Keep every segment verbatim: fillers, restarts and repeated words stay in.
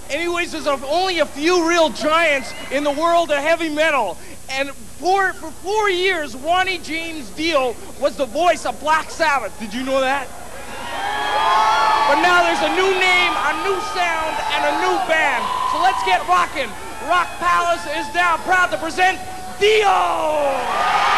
Anyways, there's a, only a few real giants in the world of heavy metal. And for, for four years, Ronnie James Dio was the voice of Black Sabbath. Did you know that? But now there's a new name, a new sound, and a new band. So let's get rocking. Rock Palace is now proud to present Dio!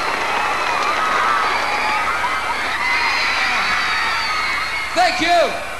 Thank you.